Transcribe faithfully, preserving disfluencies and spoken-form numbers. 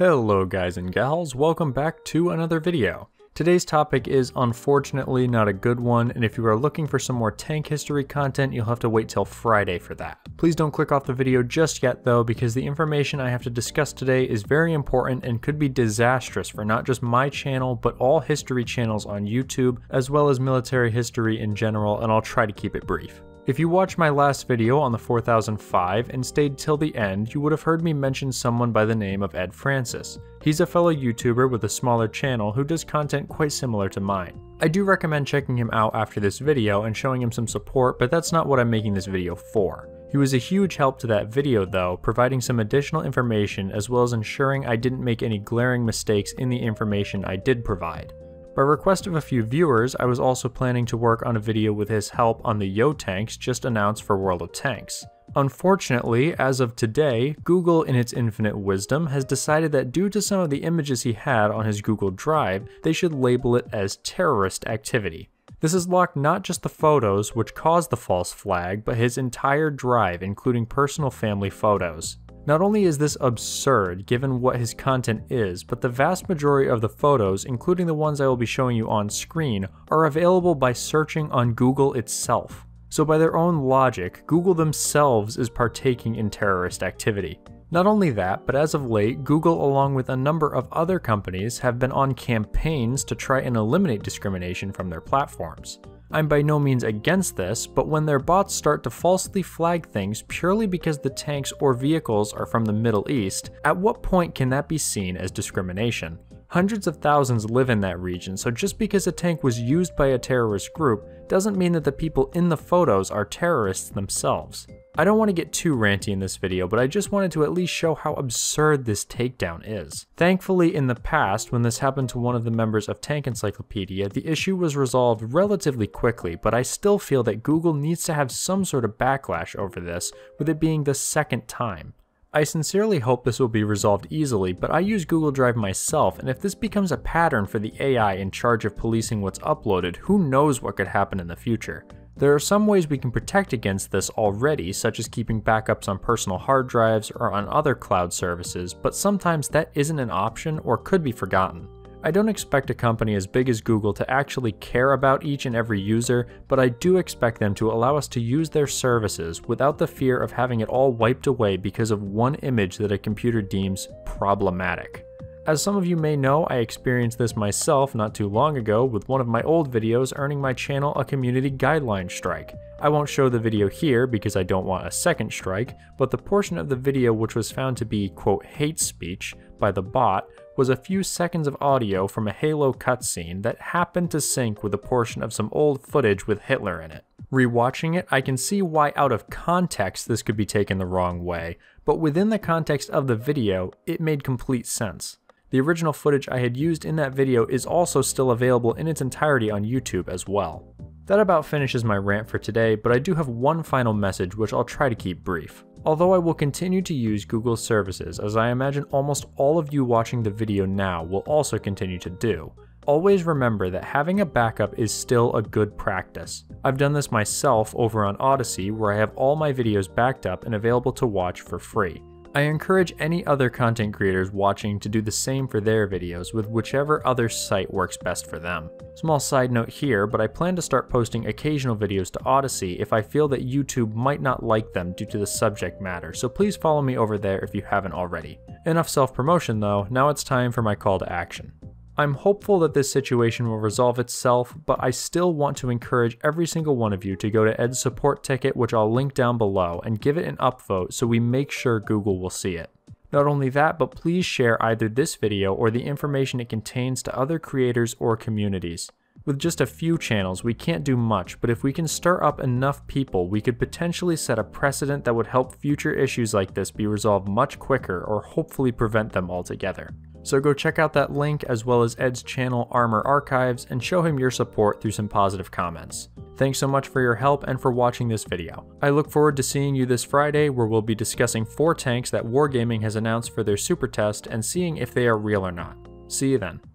Hello guys and gals, welcome back to another video. Today's topic is unfortunately not a good one, and if you are looking for some more tank history content, you'll have to wait till Friday for that. Please don't click off the video just yet though, because the information I have to discuss today is very important and could be disastrous for not just my channel, but all history channels on YouTube, as well as military history in general, and I'll try to keep it brief. If you watched my last video on the four thousand five and stayed till the end, you would have heard me mention someone by the name of Ed Francis. He's a fellow YouTuber with a smaller channel who does content quite similar to mine. I do recommend checking him out after this video and showing him some support, but that's not what I'm making this video for. He was a huge help to that video though, providing some additional information as well as ensuring I didn't make any glaring mistakes in the information I did provide. By request of a few viewers, I was also planning to work on a video with his help on the Yo tanks just announced for World of Tanks. Unfortunately, as of today, Google in its infinite wisdom has decided that due to some of the images he had on his Google Drive, they should label it as terrorist activity. This has locked not just the photos which caused the false flag, but his entire drive, including personal family photos. Not only is this absurd given what his content is, but the vast majority of the photos, including the ones I will be showing you on screen, are available by searching on Google itself. So by their own logic, Google themselves is partaking in terrorist activity. Not only that, but as of late, Google along with a number of other companies have been on campaigns to try and eliminate discrimination from their platforms. I'm by no means against this, but when their bots start to falsely flag things purely because the tanks or vehicles are from the Middle East, at what point can that be seen as discrimination? Hundreds of thousands live in that region, so just because a tank was used by a terrorist group doesn't mean that the people in the photos are terrorists themselves. I don't want to get too ranty in this video, but I just wanted to at least show how absurd this takedown is. Thankfully, in the past, when this happened to one of the members of Tank Encyclopedia, the issue was resolved relatively quickly, but I still feel that Google needs to have some sort of backlash over this, with it being the second time. I sincerely hope this will be resolved easily, but I use Google Drive myself, and if this becomes a pattern for the A I in charge of policing what's uploaded, who knows what could happen in the future. There are some ways we can protect against this already, such as keeping backups on personal hard drives or on other cloud services, but sometimes that isn't an option or could be forgotten. I don't expect a company as big as Google to actually care about each and every user, but I do expect them to allow us to use their services without the fear of having it all wiped away because of one image that a computer deems problematic. As some of you may know, I experienced this myself not too long ago with one of my old videos earning my channel a community guideline strike. I won't show the video here because I don't want a second strike, but the portion of the video which was found to be quote hate speech by the bot was a few seconds of audio from a Halo cutscene that happened to sync with a portion of some old footage with Hitler in it. Rewatching it, I can see why out of context this could be taken the wrong way, but within the context of the video, it made complete sense. The original footage I had used in that video is also still available in its entirety on YouTube as well. That about finishes my rant for today, but I do have one final message which I'll try to keep brief. Although I will continue to use Google's services, as I imagine almost all of you watching the video now will also continue to do, always remember that having a backup is still a good practice. I've done this myself over on Odyssey, where I have all my videos backed up and available to watch for free. I encourage any other content creators watching to do the same for their videos with whichever other site works best for them. Small side note here, but I plan to start posting occasional videos to Odyssey if I feel that YouTube might not like them due to the subject matter, so please follow me over there if you haven't already. Enough self-promotion though, now it's time for my call to action. I'm hopeful that this situation will resolve itself, but I still want to encourage every single one of you to go to Ed's support ticket, which I'll link down below, and give it an upvote so we make sure Google will see it. Not only that, but please share either this video or the information it contains to other creators or communities. With just a few channels, we can't do much, but if we can stir up enough people, we could potentially set a precedent that would help future issues like this be resolved much quicker or hopefully prevent them altogether. So go check out that link as well as Ed's channel Armor Archives and show him your support through some positive comments. Thanks so much for your help and for watching this video. I look forward to seeing you this Friday, where we'll be discussing four tanks that Wargaming has announced for their super test and seeing if they are real or not. See you then.